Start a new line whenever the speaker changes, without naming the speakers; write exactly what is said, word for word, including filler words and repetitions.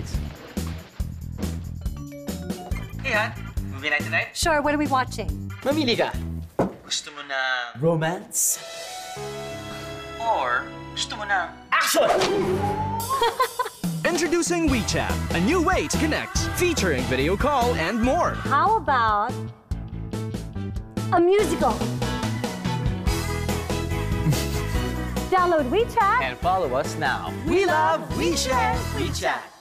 Hey, hon. Movie night tonight?
Sure, what are we watching?
Mamili ka.
Gusto mo na...
Romance?
Or gusto mo na...
Action!
Introducing WeChat, a new way to connect, featuring video call and more.
How about a musical? Download WeChat
And follow us now.
We love WeChat.
WeChat.